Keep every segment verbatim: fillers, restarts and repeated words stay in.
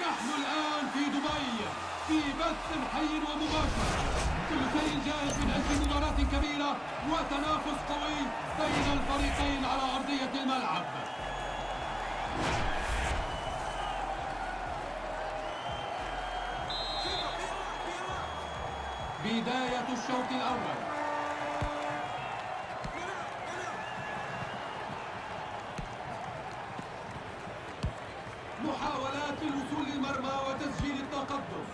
نحن الآن في دبي في بث حي ومباشر، كل شيء جاهز من أجل مباراة كبيرة وتنافس قوي بين الفريقين على أرضية الملعب. بداية الشوط الأول. محاولات للوصول للمرمى وتسجيل التقدم.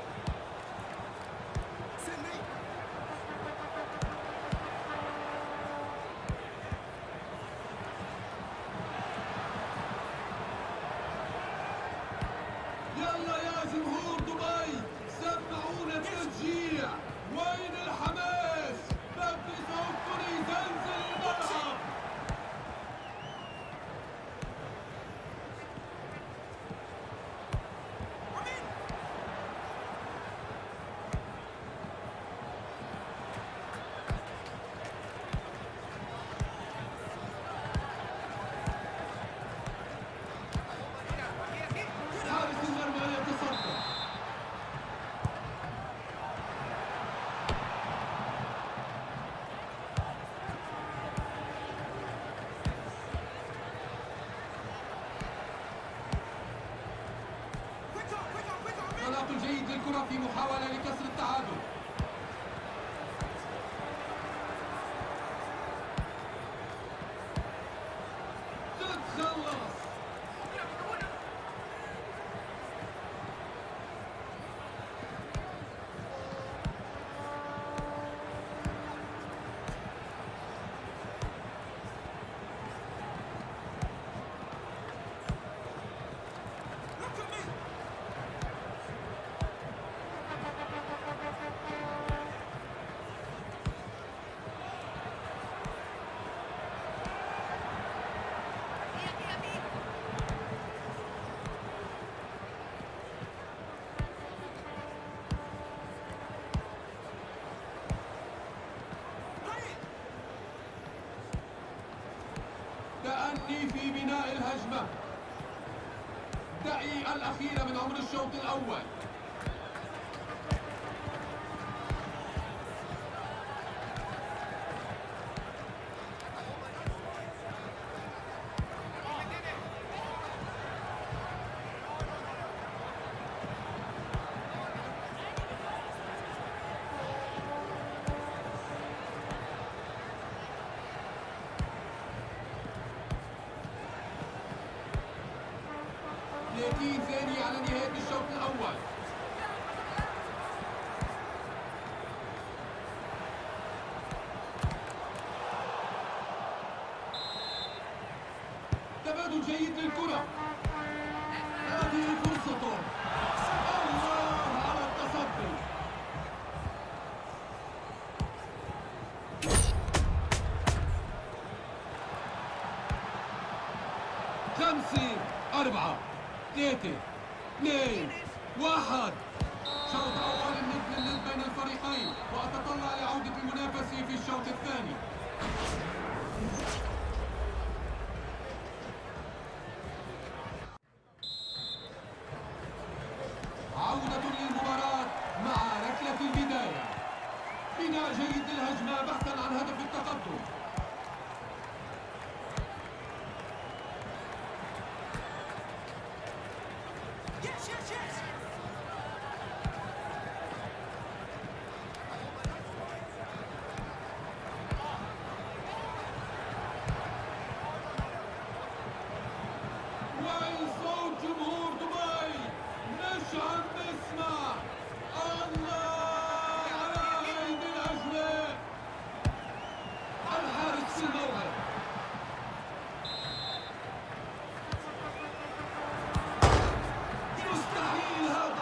يلا يا جمهور دبي سمعونا التشجيع، وين الحماس؟ بدي صوتكم يزلزل الملعب. حارس المرمى يتصدى. تناقل جيد للكرة في محاولة لكسر التعادل. تتخلص. تأني في بناء الهجمة. الدقيقة الأخيرة من عمر الشوط الأول. ثلاثين ثانية على نهاية الشوط الأول. تبادل جيد للكرة. هذه فرصته. الله على التصدي. خمسة أربعة ثلاثة اثنين واحد. شوط أول الند للند بين الفريقين، وأتطلع لعودة المنافسين في الشوط الثاني. عودة للمباراة مع ركلة البداية. بناء جيد للهجمة بحثا عن هدف التقدم. وين صوت جمهور دبي؟ مش عم نسمع. الله على هيدي الأجواء. الحارس في الموعد. مستحيل هذا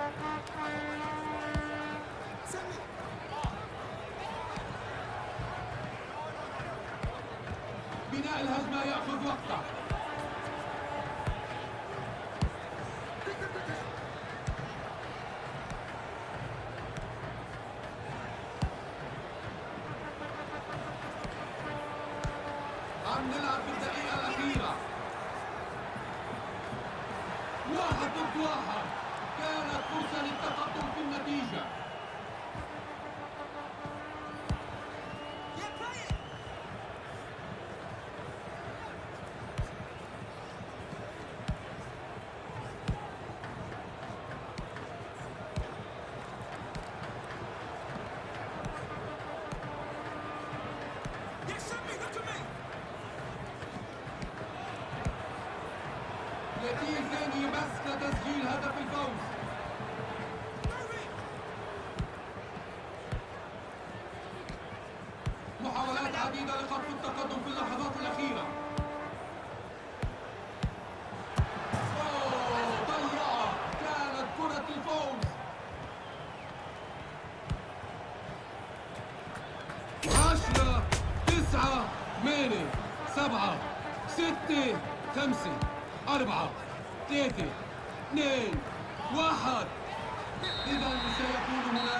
بناء الهجمة يأخذ وقته. عم نلعب في الدقيقة الأخيرة. واحد ضد واحد. كانت فرصة للتقدم في النتيجة. يتيم ثاني بس لتسجيل هدف الفوز. محاولات عديدة لخطف التقدم في اللحظات الأخيرة. أوه ضيعها. كانت كرة الفوز. عشرة تسعة ثمانية سبعة ستة خمسة أربعة ثلاثة اثنين واحد. إذا سيكون هناك